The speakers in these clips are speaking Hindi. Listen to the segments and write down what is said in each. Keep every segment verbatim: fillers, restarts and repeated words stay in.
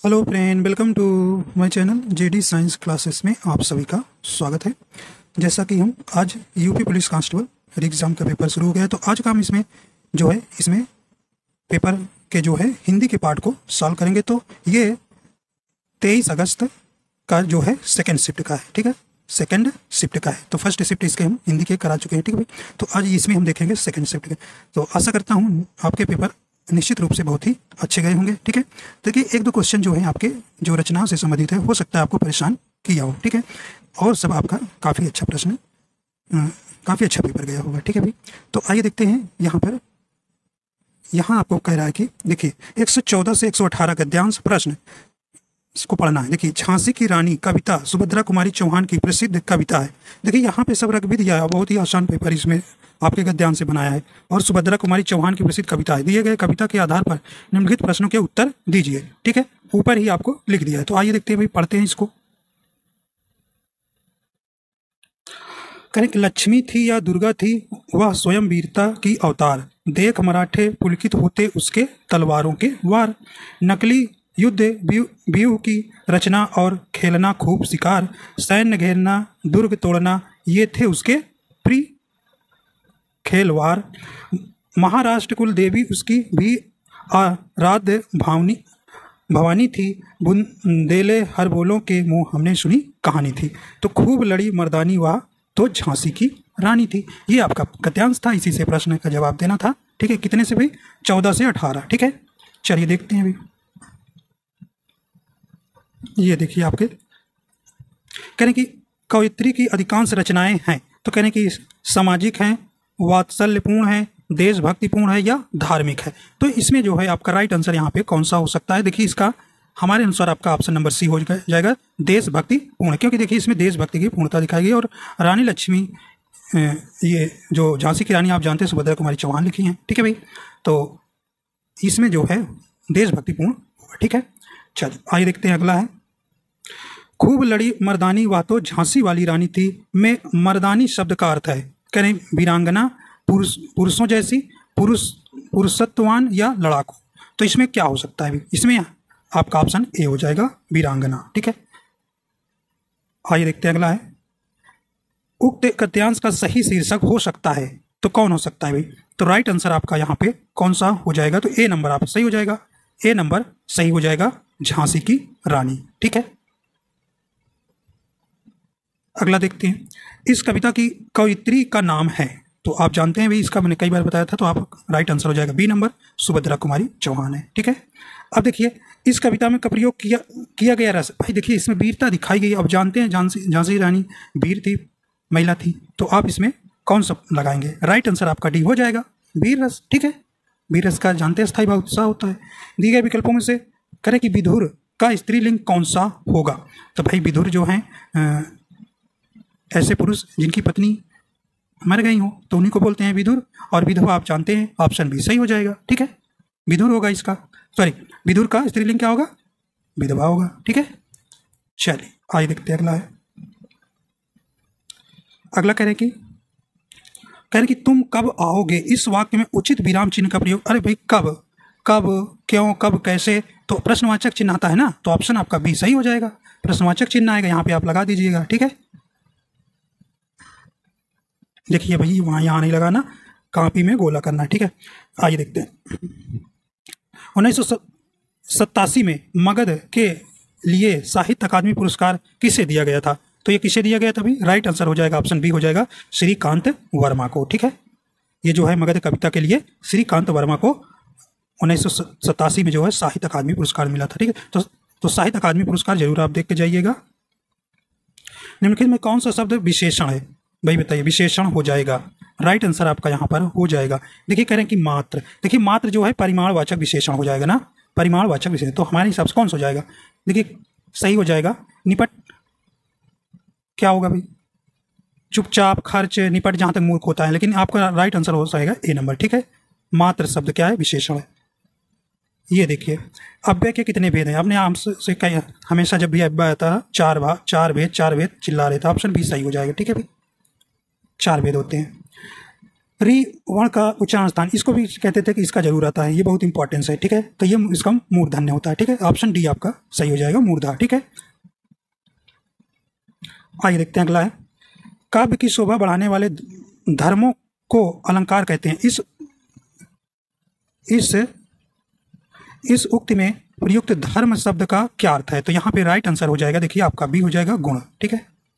Hello friend, welcome to my channel JD science classes में आप सभी का स्वागत है। जैसा कि हम आज यूपी पुलिस कांस्टेबल एग्ज़ाम का पेपर शुरू हो गया है, तो आज का हम इसमें जो है इसमें पेपर के जो है हिंदी के पार्ट को सॉल्व करेंगे। तो ये तेईस अगस्त का जो है सेकेंड शिफ्ट का है, ठीक है, सेकेंड शिफ्ट का है। तो फर्स्ट शिफ्ट इसके हम हिंदी के करा चुके हैं, ठीक है भाई। तो आज इसमें हम देखेंगे सेकेंड शिफ्ट के। तो आशा करता हूँ आपके पेपर निश्चित रूप से बहुत ही अच्छे गए होंगे, ठीक है। देखिए, एक दो क्वेश्चन जो है आपके जो रचना से संबंधित है, हो सकता है आपको परेशान किया हो, ठीक है, और सब आपका काफ़ी अच्छा प्रश्न, काफ़ी अच्छा पेपर गया होगा, ठीक है भाई। तो आइए देखते हैं यहाँ पर। यहाँ आपको कह रहा है कि देखिए एक सौ चौदह से एक सौ अठारह गद्यांश प्रश्न इसको पढ़ना है। देखिए, झांसी की रानी कविता सुभद्रा कुमारी चौहान की प्रसिद्ध कविता है। देखिए यहाँ पे सब रख भी दिया है, बहुत ही आसान पेपर इसमें आपके गद्यांश से बनाया है। और सुभद्रा कुमारी चौहान की प्रसिद्ध कविता है। दिए गए कविता के आधार पर निम्नलिखित प्रश्नों के उत्तर दीजिए, ठीक है, ऊपर ही आपको लिख दिया है। तो आइए देखते हैं भाई, पढ़ते हैं इसको। करें, लक्ष्मी थी या दुर्गा थी, वह स्वयं वीरता की अवतार, देख मराठे पुलकित होते उसके तलवारों के वार, नकली युद्ध व्यूह की रचना और खेलना खूब शिकार, सैन्य घेरना दुर्ग तोड़ना ये थे उसके प्रिय खेलवार, महाराष्ट्र कुल देवी उसकी भी आराध्य भावनी भवानी थी, बुंदेले हर बोलों के मुँह हमने सुनी कहानी थी, तो खूब लड़ी मर्दानी वह तो झांसी की रानी थी। ये आपका गद्यांश था, इसी से प्रश्न का जवाब देना था, ठीक है। कितने से भाई? चौदह से अठारह, ठीक है। चलिए देखते हैं भाई। ये देखिए आपके कह रहे कि कवयित्री की अधिकांश रचनाएं हैं, तो कह रहे कि सामाजिक हैं, वात्सल्यपूर्ण है, देशभक्तिपूर्ण है या धार्मिक है। तो इसमें जो है आपका राइट आंसर यहाँ पे कौन सा हो सकता है? देखिए, इसका हमारे अनुसार आपका ऑप्शन नंबर सी हो जाएगा, देशभक्तिपूर्ण, क्योंकि देखिए इसमें देशभक्ति की पूर्णता दिखाई गई। और रानी लक्ष्मी, ये जो झांसी की रानी आप जानते हैं सुभद्रा कुमारी चौहान लिखी हैं, ठीक है भाई। तो इसमें जो है देशभक्तिपूर्ण, ठीक है। चल आइए देखते हैं अगला है। खूब लड़ी मर्दानी वह तो झांसी वाली रानी थी, में मर्दानी शब्द का अर्थ है, करें वीरांगना, पुरुष पुरुषों जैसी, पुरुष पुरुषत्ववान या लड़ाकू। तो इसमें क्या हो सकता है? इसमें आपका ऑप्शन ए हो जाएगा, वीरांगना, ठीक है। आइए देखते हैं अगला है। उक्त गद्यांश का सही शीर्षक हो सकता है, तो कौन हो सकता है भाई? तो राइट आंसर आपका यहाँ पे कौन सा हो जाएगा? तो ए नंबर आप सही हो जाएगा, ए नंबर सही हो जाएगा, झांसी की रानी, ठीक है। अगला देखते हैं। इस कविता की कवयित्री का नाम है, तो आप जानते हैं भाई, इसका मैंने कई बार बताया था, तो आप राइट आंसर हो जाएगा बी नंबर, सुभद्रा कुमारी चौहान है, ठीक है। अब देखिए, इस कविता में का प्रयोग किया किया गया रस, भाई देखिए इसमें वीरता दिखाई गई। अब जानते हैं झांसी झांसी रानी वीर थी, महिला थी, तो आप इसमें कौन सा लगाएंगे? राइट आंसर आपका डी हो जाएगा, वीर रस, ठीक है। वीर रस का जानते हैं स्थायी भाव उत्साह होता है। दिए गए विकल्पों में से करें कि विधुर का स्त्रीलिंग कौन सा होगा? तो भाई विधुर जो है ऐसे पुरुष जिनकी पत्नी मर गई हो, तो उन्हीं को बोलते हैं विधुर। और विधवा आप जानते हैं, ऑप्शन बी सही हो जाएगा, ठीक है, विधुर होगा इसका। सॉरी, विधुर का स्त्रीलिंग क्या होगा? विधवा होगा, ठीक है। चलिए आइए देखते हैं अगला है। अगला कह रहे कि कह रहे कि तुम कब आओगे, इस वाक्य में उचित विराम चिन्ह का प्रयोग। अरे भाई, कब, कब, क्यों, कब, कैसे, तो प्रश्नवाचक चिन्ह आता है ना, तो ऑप्शन आपका बी सही हो जाएगा, प्रश्नवाचक चिन्ह आएगा, यहाँ पे आप लगा दीजिएगा, ठीक है। देखिए भाई, वहाँ यहाँ नहीं लगाना, कॉपी में गोला करना, ठीक है। आइए देखते हैं। उन्नीस सौ सत्तासी में मगध के लिए साहित्य अकादमी पुरस्कार किसे दिया गया था? तो ये किसे दिया गया था भाई? राइट आंसर हो जाएगा, ऑप्शन बी हो जाएगा, श्रीकांत वर्मा को, ठीक है। ये जो है मगध कविता के लिए श्रीकांत वर्मा को उन्नीस सौ सत्तासी में जो है साहित्य अकादमी पुरस्कार मिला था, ठीक है। तो, तो साहित्य अकादमी पुरस्कार जरूर आप देख के जाइएगा। निम्नलिखित में कौन सा शब्द विशेषण है? भाई बताइए, विशेषण हो जाएगा, राइट आंसर आपका यहाँ पर हो जाएगा। देखिए कह रहे हैं कि मात्र, देखिए मात्र जो है परिमाणवाचक विशेषण हो जाएगा ना, परिमाणवाचक विशेषण, तो हमारे हिसाब से कौन सा हो जाएगा? देखिए सही हो जाएगा निपट, क्या होगा भाई? चुपचाप, खर्च, निपट, जहाँ तक मूर्ख होता है, लेकिन आपका राइट आंसर हो जाएगा ए नंबर, ठीक है। मात्र शब्द क्या है? विशेषण है। ये देखिए, अव्यय के कितने भेद हैं? आपने आपसे कही हमेशा जब भी अव्यय आता है, चार भाग, चार भेद, चार भेद चिल्ला रहे थे, ऑप्शन बी सही हो जाएगा, ठीक है भाई, चार भेद होते हैं। रिवर्ण का उच्चारण स्थान, इसको भी कहते थे कि इसका जरूर आता है, ये बहुत इंपॉर्टेंस है, ठीक है। तो ये इसका मूर्धन्य होता है, ठीक है। ऑप्शन डी आपका सही हो जाएगा, मूर्धा, ठीक है। आइए देखते हैं अगला है, काव्य की शोभा बढ़ाने वाले धर्मों को अलंकार कहते हैं। इस इस इस उक्ति में प्रयुक्त धर्म शब्द का क्या अर्थ है? तो यहाँ पे राइट आंसर हो जाएगा, देखिए आपका बी हो जाएगा, गुण, ठीक है।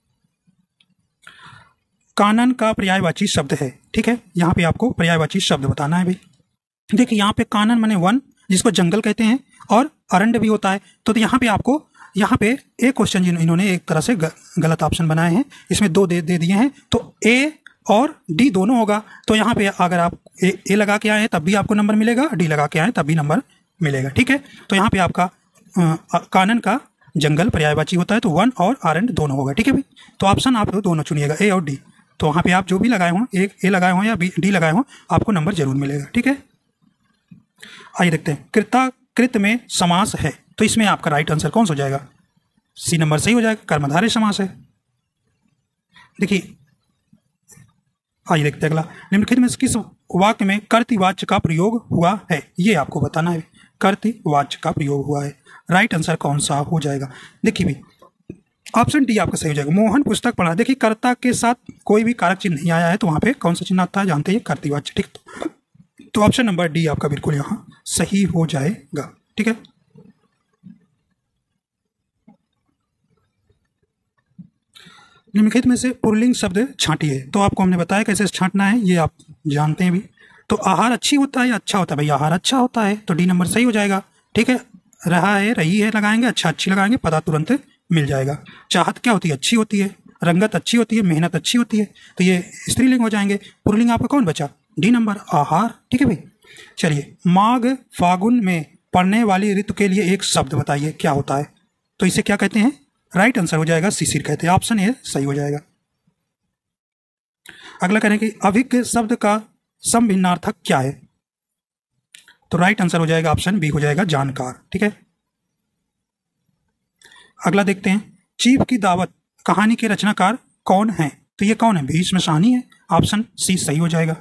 कानन का पर्यायवाची शब्द है, ठीक है। यहाँ पे आपको पर्यायवाची शब्द बताना है भाई। देखिए यहाँ पे कानन माने वन, जिसको जंगल कहते हैं, और अरण्य भी होता है। तो यहाँ पे आपको यहाँ पे एक क्वेश्चन इन्होंने एक तरह से गलत ऑप्शन बनाए हैं, इसमें दो दे दे दिए हैं, तो ए और डी दोनों होगा। तो यहाँ पे अगर आप ए, ए लगा के आए हैं तब भी आपको नंबर मिलेगा, डी लगा के आए तब भी नंबर मिलेगा, ठीक है। तो यहाँ पे आपका आ, कानन का जंगल पर्यायवाची होता है, तो वन और अरण्य दोनों होगा, ठीक है भाई। तो ऑप्शन आप दोनों चुनिएगा, ए और डी। तो वहाँ पे आप जो भी लगाए हों, एक ए लगाए हों या बी डी लगाए हों, आपको नंबर जरूर मिलेगा, ठीक है। आइए देखते हैं, कृता कृत में समास है, तो इसमें आपका राइट आंसर कौन सा हो जाएगा? सी नंबर सही हो जाएगा, कर्मधारय समास है। देखिए आइए देखते हैं अगला, निम्नलिखित में किस वाक्य में कर्तृवाच्य का प्रयोग हुआ है? ये आपको बताना है, कर्तृवाच्य का प्रयोग हुआ है। राइट आंसर कौन सा हो जाएगा? देखिए भी ऑप्शन डी आपका सही हो जाएगा, मोहन पुस्तक पढ़ा। देखिए कर्ता के साथ कोई भी कारक चिन्ह नहीं आया है, तो वहाँ पे कौन सा चिन्ह आता है जानते हैं, कर्तृवाच्य, ठीक। तो ऑप्शन नंबर डी आपका बिल्कुल यहाँ सही हो जाएगा, ठीक है। निम्नलिखित में से पुल्लिंग शब्द छांटिए। तो आपको हमने बताया कैसे छांटना है, ये आप जानते हैं भी। तो आहार अच्छी होता है या अच्छा होता है? भाई आहार अच्छा होता है, तो डी नंबर सही हो जाएगा, ठीक है। रहा है, रही है लगाएंगे, अच्छा अच्छी लगाएंगे, पता तुरंत मिल जाएगा। चाहत क्या होती है? अच्छी होती है। रंगत अच्छी होती है, मेहनत अच्छी होती है, तो ये स्त्रीलिंग हो जाएंगे। पुल्लिंग आपका कौन बचा? डी नंबर, आहार, ठीक है भाई। चलिए, माघ फागुन में पड़ने वाली ऋतु के लिए एक शब्द बताइए, क्या होता है? तो इसे क्या कहते हैं? राइट आंसर हो जाएगा शिशिर कहते हैं, ऑप्शन ए सही हो जाएगा। अगला करें कि अभिज्ञ शब्द का समभिन्नार्थक क्या है? तो राइट आंसर हो जाएगा ऑप्शन बी हो जाएगा, जानकार, ठीक है। अगला देखते हैं, चीफ की दावत कहानी के रचनाकार कौन है? तो ये कौन है? भीष्म साहनी है, ऑप्शन सी सही हो जाएगा।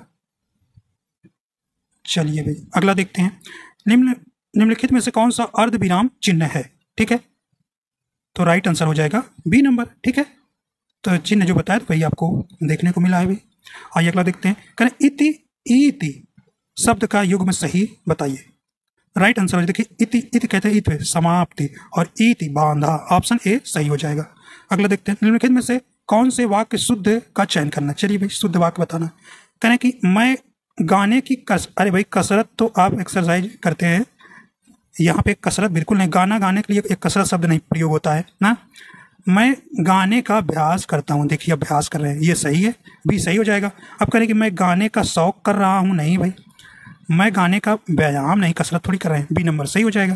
चलिए भाई अगला देखते हैं, निम्न निम्नलिखित में से कौन सा अर्ध विराम चिन्ह है? ठीक है, तो राइट आंसर हो जाएगा बी नंबर, ठीक है। तो चिन्ह जो बताया वही आपको देखने को मिला है भाई। आइए अगला देखते हैं, करें इति इति शब्द का युग्म सही बताइए। राइट आंसर हो, देखिए इति इति कहते हैं इत समाप्ति और इति बांधा, ऑप्शन ए सही हो जाएगा। अगला देखते हैं, निम्नलिखित में से कौन से वाक्य शुद्ध का चयन करना। चलिए भाई शुद्ध वाक्य बताना। करें कि मैं गाने की कस अरे भाई कसरत तो आप एक्सरसाइज करते हैं, यहाँ पे कसरत बिल्कुल नहीं, गाना गाने के लिए एक कसरत शब्द नहीं प्रयोग होता है ना। मैं गाने का अभ्यास करता हूँ, देखिए अभ्यास कर रहे हैं, ये सही है, भी सही हो जाएगा। अब करें कि मैं गाने का शौक कर रहा हूँ, नहीं भाई, मैं गाने का व्यायाम नहीं, कसरत थोड़ी कर रहे हैं, बी नंबर सही हो जाएगा।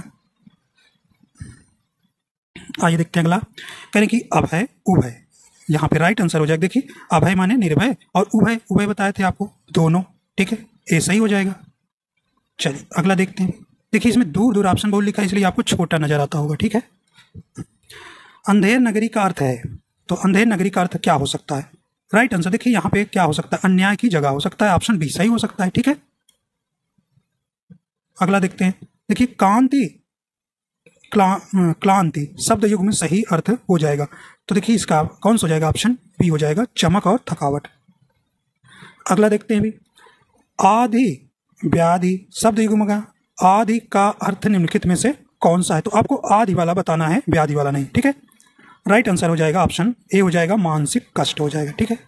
आइए देखते हैं अगला, करें कि अभय उभय, यहाँ पे राइट आंसर हो जाएगा। देखिए अभय माने निर्भय और उभय उभय बताए थे आपको दोनों, ठीक है, ए सही हो जाएगा। चलिए अगला देखते हैं, देखिए इसमें दूर दूर ऑप्शन बोल लिखा है इसलिए आपको छोटा नजर आता होगा, ठीक है। अंधेर नगरी का अर्थ है, तो अंधेर नगरी का अर्थ क्या हो सकता है? राइट आंसर देखिए यहाँ पे क्या हो सकता है, अन्याय की जगह हो सकता है, ऑप्शन बी सही हो सकता है, ठीक है। अगला देखते हैं, देखिए कांति क्ला, क्लांति शब्द युग में सही अर्थ हो जाएगा, तो देखिए इसका कौन सा हो जाएगा, ऑप्शन बी हो जाएगा, चमक और थकावट। अगला देखते हैं भी, आदि व्याधि शब्द युग में आदि का अर्थ निम्नलिखित में से कौन सा है? तो आपको आदि वाला बताना है, व्याधि वाला नहीं, ठीक है। राइट आंसर हो जाएगा ऑप्शन ए हो जाएगा, मानसिक कष्ट हो जाएगा, ठीक है।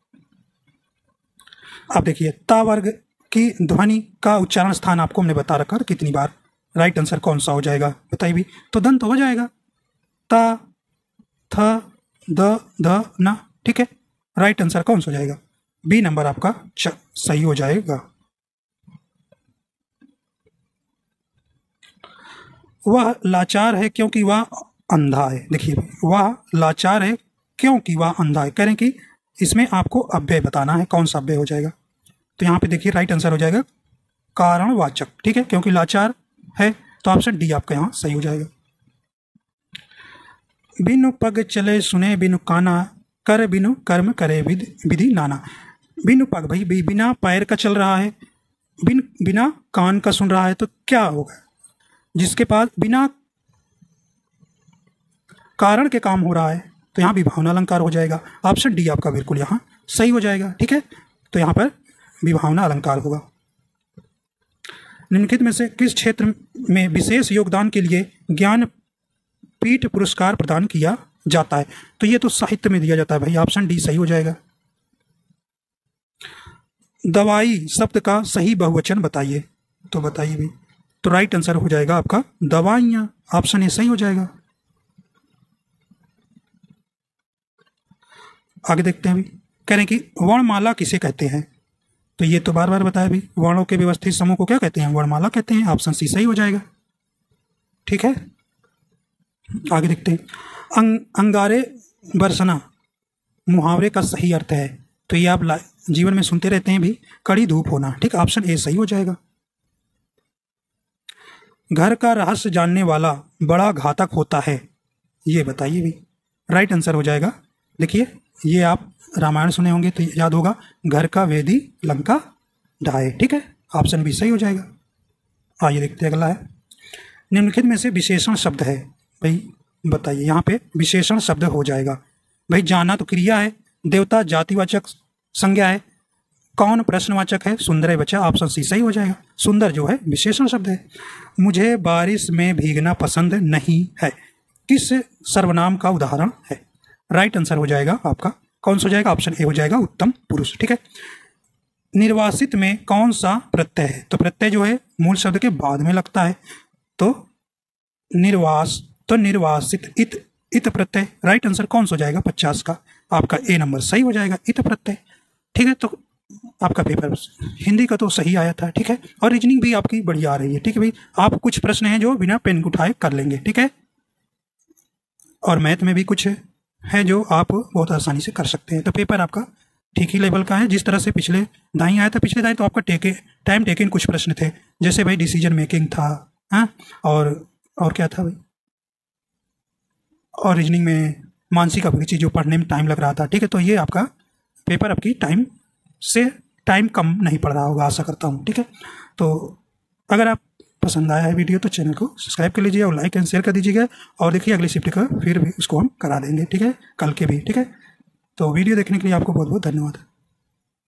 अब देखिए ता वर्ग की ध्वनि का उच्चारण स्थान आपको हमने बता रखा कितनी बार, राइट आंसर कौन सा हो जाएगा बताइए भी, तो दंत हो जाएगा, ता थ द ध न, ठीक है। राइट आंसर कौन सा हो जाएगा, बी नंबर आपका सही हो जाएगा। वह लाचार है क्योंकि वह अंधा है, देखिए वह लाचार है क्योंकि वह अंधा है, कह रहे हैं कि इसमें आपको अव्यय बताना है, कौन सा अव्यय हो जाएगा। तो यहाँ पे देखिए राइट आंसर हो जाएगा कारणवाचक, ठीक है, क्योंकि लाचार है, तो ऑप्शन डी आपका यहाँ सही हो जाएगा। बिनु पग चले सुने बिनु काना, कर बिनु कर्म करे विधि नाना। बिन पग, भाई भी बिना पैर का चल रहा है, बिन बिना कान का सुन रहा है, तो क्या होगा? जिसके पास बिना कारण के काम हो रहा है, तो यहाँ विभावना अलंकार हो जाएगा। ऑप्शन डी आपका बिल्कुल यहाँ सही हो जाएगा। ठीक है, तो यहाँ पर विभावना अलंकार होगा। निम्नलिखित में से किस क्षेत्र में विशेष योगदान के लिए ज्ञानपीठ पुरस्कार प्रदान किया जाता है? तो ये तो साहित्य में दिया जाता है भाई, ऑप्शन डी सही हो जाएगा। दवाई शब्द का सही बहुवचन बताइए, तो बताइए भी, तो राइट आंसर हो जाएगा आपका दवाइयाँ, ऑप्शन ए सही हो जाएगा। आगे देखते हैं भी, कह रहे हैं कि वर्णमाला किसे कहते हैं? तो ये तो बार बार बताया भी, वर्णों के व्यवस्थित समूह को क्या कहते हैं? वर्णमाला कहते हैं, ऑप्शन सी सही हो जाएगा। ठीक है, आगे देखते हैं, अंग, अंगारे बरसना मुहावरे का सही अर्थ है? तो ये आप जीवन में सुनते रहते हैं भी, कड़ी धूप होना। ठीक, ऑप्शन ए सही हो जाएगा। घर का रहस्य जानने वाला बड़ा घातक होता है, ये बताइए भी, राइट आंसर हो जाएगा। देखिए, ये आप रामायण सुने होंगे तो याद होगा, घर का वेदी लंका ढाए। ठीक है, ऑप्शन बी सही हो जाएगा। आइए देखते हैं अगला है, निम्नलिखित में से विशेषण शब्द है, भाई बताइए, यहाँ पे विशेषण शब्द हो जाएगा। भाई जाना तो क्रिया है, देवता जातिवाचक संज्ञा है, कौन प्रश्नवाचक है, सुंदर है बच्चा, ऑप्शन सी सही हो जाएगा। सुंदर जो है विशेषण शब्द है। मुझे बारिश में भीगना पसंद नहीं है, किस सर्वनाम का उदाहरण है? राइट आंसर हो जाएगा आपका, कौन सा हो जाएगा? ऑप्शन ए हो जाएगा, उत्तम पुरुष। ठीक है, निर्वासित में कौन सा प्रत्यय है? तो प्रत्यय जो है मूल शब्द के बाद में लगता है, तो निर्वास, तो निर्वासित, इत इत प्रत्यय। राइट आंसर कौन सा हो जाएगा? पचास का आपका ए नंबर सही हो जाएगा, इत प्रत्यय। ठीक है, तो आपका पेपर हिंदी का तो सही आया था। ठीक है, और रीजनिंग भी आपकी बढ़िया आ रही है। ठीक है भाई, आप कुछ प्रश्न हैं जो बिना पेन उठाए कर लेंगे। ठीक है, और मैथ में भी कुछ है जो आप बहुत आसानी से कर सकते हैं। तो पेपर आपका ठीक ही लेवल का है, जिस तरह से पिछले दाई आया था, पिछले दाई तो आपका टेके टाइम टेकिंग कुछ प्रश्न थे, जैसे भाई डिसीजन मेकिंग था, हाँ, और और क्या था भाई, और रीजनिंग में मानसिक अभिरुचि जो पढ़ने में टाइम लग रहा था। ठीक है, तो ये आपका पेपर आपकी टाइम से टाइम कम नहीं पड़ रहा होगा, आशा करता हूँ। ठीक है, तो अगर आप पसंद आया है वीडियो तो चैनल को सब्सक्राइब कर लीजिए और लाइक एंड शेयर कर दीजिएगा। और देखिए अगली शिफ्ट का फिर भी उसको हम करा देंगे। ठीक है, कल के भी। ठीक है, तो वीडियो देखने के लिए आपको बहुत बहुत धन्यवाद।